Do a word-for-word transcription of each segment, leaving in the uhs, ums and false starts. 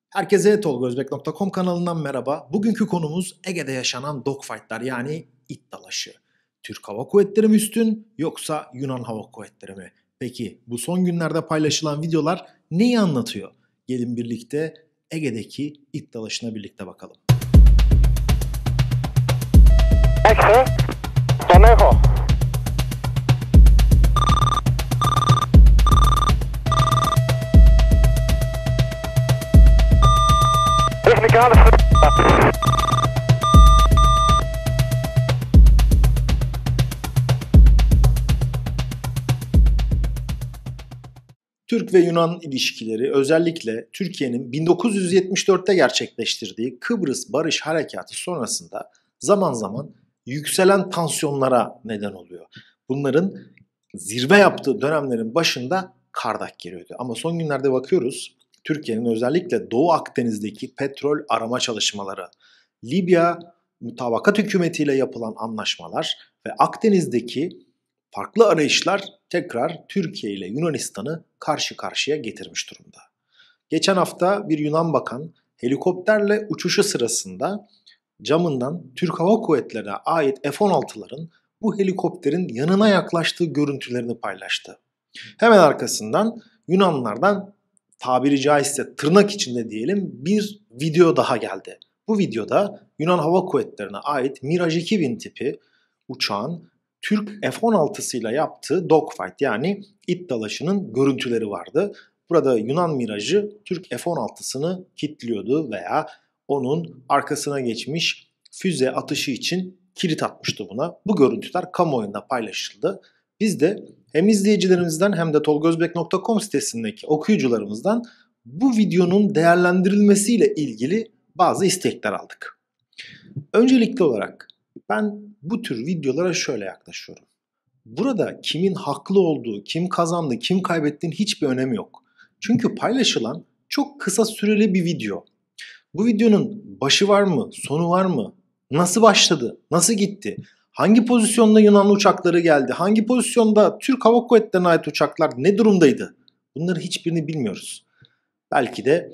Herkese tolgozbek nokta com kanalından merhaba. Bugünkü konumuz Ege'de yaşanan dogfight'lar yani it dalaşı. Türk Hava Kuvvetleri mi üstün yoksa Yunan Hava Kuvvetleri mi? Peki bu son günlerde paylaşılan videolar neyi anlatıyor? Gelin birlikte Ege'deki it dalaşına birlikte bakalım. Exo, Tonejo. Technikale ver- Türk ve Yunan ilişkileri özellikle Türkiye'nin bin dokuz yüz yetmiş dörtte gerçekleştirdiği Kıbrıs Barış Harekatı sonrasında zaman zaman yükselen tansiyonlara neden oluyor. Bunların zirve yaptığı dönemlerin başında Kardak geliyordu. Ama son günlerde bakıyoruz Türkiye'nin özellikle Doğu Akdeniz'deki petrol arama çalışmaları, Libya mutabakat hükümetiyle yapılan anlaşmalar ve Akdeniz'deki farklı arayışlar tekrar Türkiye ile Yunanistan'ı karşı karşıya getirmiş durumda. Geçen hafta bir Yunan bakan helikopterle uçuşu sırasında camından Türk Hava Kuvvetleri'ne ait F on altıların bu helikopterin yanına yaklaştığı görüntülerini paylaştı. Hemen arkasından Yunanlardan tabiri caizse tırnak içinde diyelim bir video daha geldi. Bu videoda Yunan Hava Kuvvetleri'ne ait Mirage iki bin tipi uçağın Türk F on altısıyla yaptığı dogfight yani it dalaşının görüntüleri vardı. Burada Yunan Mirage'ı Türk F on altısını kilitliyordu veya onun arkasına geçmiş füze atışı için kilit atmıştı buna. Bu görüntüler kamuoyunda paylaşıldı. Biz de hem izleyicilerimizden hem de tolgozbek nokta com sitesindeki okuyucularımızdan bu videonun değerlendirilmesiyle ilgili bazı istekler aldık. Öncelikli olarak ben bu tür videolara şöyle yaklaşıyorum. Burada kimin haklı olduğu, kim kazandı, kim kaybettiğinin hiçbir önemi yok. Çünkü paylaşılan çok kısa süreli bir video. Bu videonun başı var mı, sonu var mı? Nasıl başladı, nasıl gitti? Hangi pozisyonda Yunan uçakları geldi? Hangi pozisyonda Türk Hava Kuvvetleri'ne ait uçaklar ne durumdaydı? Bunları hiçbirini bilmiyoruz. Belki de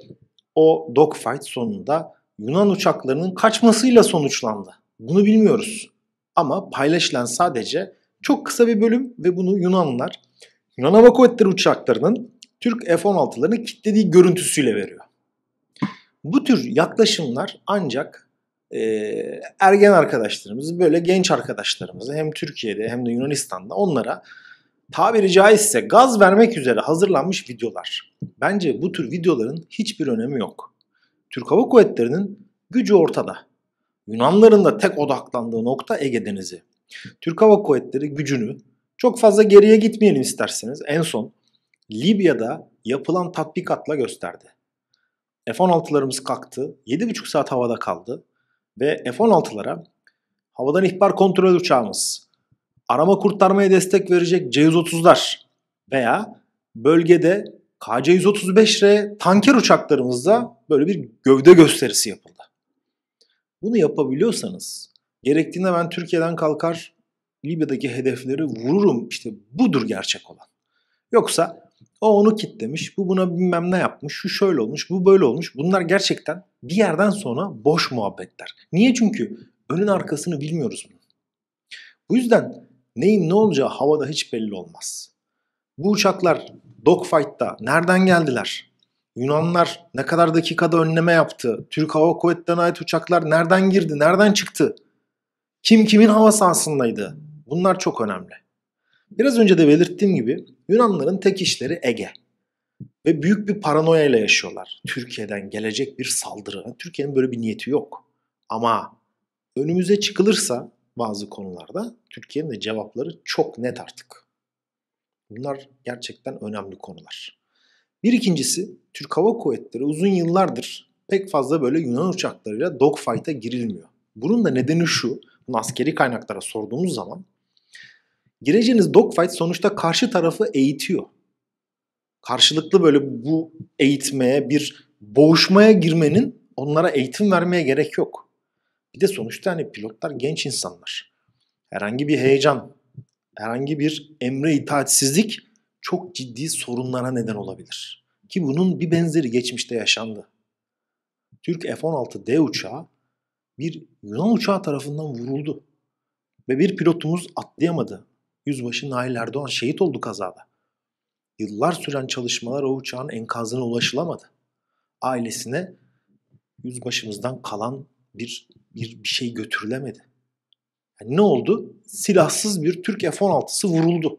o dogfight sonunda Yunan uçaklarının kaçmasıyla sonuçlandı. Bunu bilmiyoruz. Ama paylaşılan sadece çok kısa bir bölüm ve bunu Yunanlılar Yunan Hava Kuvvetleri uçaklarının Türk F on altılarını kilitlediği görüntüsüyle veriyor. Bu tür yaklaşımlar ancak e, ergen arkadaşlarımızı, böyle genç arkadaşlarımızı hem Türkiye'de hem de Yunanistan'da onlara tabiri caizse gaz vermek üzere hazırlanmış videolar. Bence bu tür videoların hiçbir önemi yok. Türk Hava Kuvvetleri'nin gücü ortada. Yunanların da tek odaklandığı nokta Ege Denizi. Türk Hava Kuvvetleri gücünü çok fazla geriye gitmeyelim isterseniz en son Libya'da yapılan tatbikatla gösterdi. F on altılarımız kalktı, yedi buçuk saat havada kaldı ve F on altılara havadan ihbar kontrol uçağımız, arama kurtarmaya destek verecek C yüz otuzlar veya bölgede K C yüz otuz beş R tanker uçaklarımızda böyle bir gövde gösterisi yapıldı. Bunu yapabiliyorsanız gerektiğinde ben Türkiye'den kalkar Libya'daki hedefleri vururum, işte budur gerçek olan. Yoksa o onu kitlemiş, bu buna bilmem ne yapmış, şu şöyle olmuş, bu böyle olmuş. Bunlar gerçekten bir yerden sonra boş muhabbetler. Niye? Çünkü önün arkasını bilmiyoruz bunun. Bu yüzden neyin ne olacağı havada hiç belli olmaz. Bu uçaklar dogfight'ta nereden geldiler? Yunanlar ne kadar dakikada önleme yaptı? Türk Hava Kuvvetleri'ne ait uçaklar nereden girdi, nereden çıktı? Kim kimin hava sahasındaydı? Bunlar çok önemli. Biraz önce de belirttiğim gibi Yunanların tek işleri Ege. Ve büyük bir paranoya ile yaşıyorlar. Türkiye'den gelecek bir saldırı. Türkiye'nin böyle bir niyeti yok. Ama önümüze çıkılırsa bazı konularda Türkiye'nin de cevapları çok net artık. Bunlar gerçekten önemli konular. Bir ikincisi, Türk Hava Kuvvetleri uzun yıllardır pek fazla böyle Yunan uçaklarıyla dogfight'a girilmiyor. Bunun da nedeni şu, bunu askeri kaynaklara sorduğumuz zaman gireceğiniz dogfight sonuçta karşı tarafı eğitiyor. Karşılıklı böyle bu eğitmeye, bir boğuşmaya girmenin onlara eğitim vermeye gerek yok. Bir de sonuçta hani pilotlar genç insanlar. Herhangi bir heyecan, herhangi bir emre itaatsizlik çok ciddi sorunlara neden olabilir. Ki bunun bir benzeri geçmişte yaşandı. Türk F on altı D uçağı bir Yunan uçağı tarafından vuruldu. Ve bir pilotumuz atlayamadı. Yüzbaşı Nail Erdoğan şehit oldu kazada. Yıllar süren çalışmalar o uçağın enkazına ulaşılamadı. Ailesine yüzbaşımızdan kalan bir, bir, bir şey götürülemedi. Yani ne oldu? Silahsız bir Türk F on altısı vuruldu.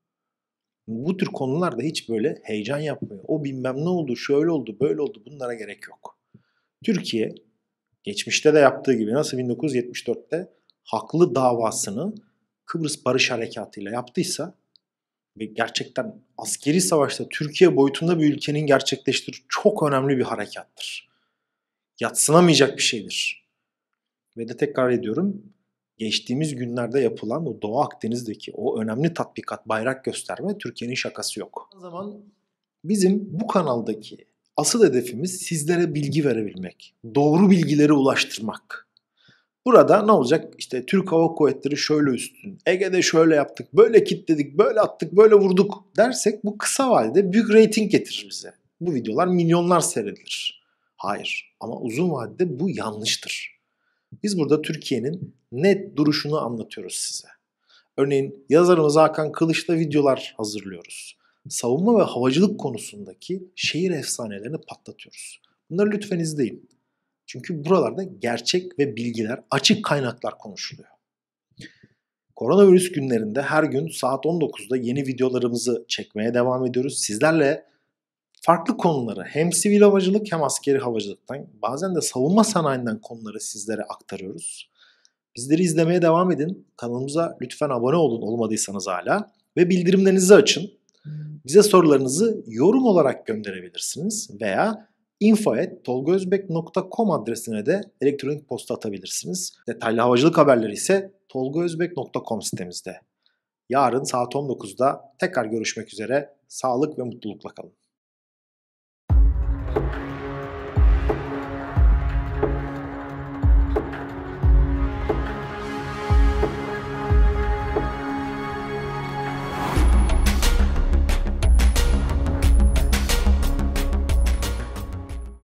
Bu tür konularda hiç böyle heyecan yapmıyor. O bilmem ne oldu, şöyle oldu, böyle oldu, bunlara gerek yok. Türkiye geçmişte de yaptığı gibi nasıl bin dokuz yüz yetmiş dörtte haklı davasını Kıbrıs Barış Harekatı ile yaptıysa ve gerçekten askeri savaşta Türkiye boyutunda bir ülkenin gerçekleştirdiği çok önemli bir harekattır. Yadsınamayacak bir şeydir. Ve de tekrar ediyorum, geçtiğimiz günlerde yapılan o Doğu Akdeniz'deki o önemli tatbikat, bayrak gösterme Türkiye'nin şakası yok. O zaman bizim bu kanaldaki asıl hedefimiz sizlere bilgi verebilmek, doğru bilgileri ulaştırmak. Burada ne olacak? İşte Türk Hava Kuvvetleri şöyle üstün, Ege'de şöyle yaptık, böyle kitledik, böyle attık, böyle vurduk dersek bu kısa vadede büyük reyting getirir bize. Bu videolar milyonlar seyredilir. Hayır, ama uzun vadede bu yanlıştır. Biz burada Türkiye'nin net duruşunu anlatıyoruz size. Örneğin yazarımız Hakan Kılıç'la videolar hazırlıyoruz. Savunma ve havacılık konusundaki şehir efsanelerini patlatıyoruz. Bunları lütfen izleyin. Çünkü buralarda gerçek ve bilgiler, açık kaynaklar konuşuluyor. Koronavirüs günlerinde her gün saat on dokuzda yeni videolarımızı çekmeye devam ediyoruz. Sizlerle farklı konuları hem sivil havacılık hem askeri havacılıktan, bazen de savunma sanayinden konuları sizlere aktarıyoruz. Bizleri izlemeye devam edin. Kanalımıza lütfen abone olun olmadıysanız hala ve bildirimlerinizi açın. Bize sorularınızı yorum olarak gönderebilirsiniz veya info at tolgaözbek nokta com adresine de elektronik posta atabilirsiniz. Detaylı havacılık haberleri ise tolgaözbek nokta com sitemizde. Yarın saat on dokuzda tekrar görüşmek üzere. Sağlık ve mutlulukla kalın.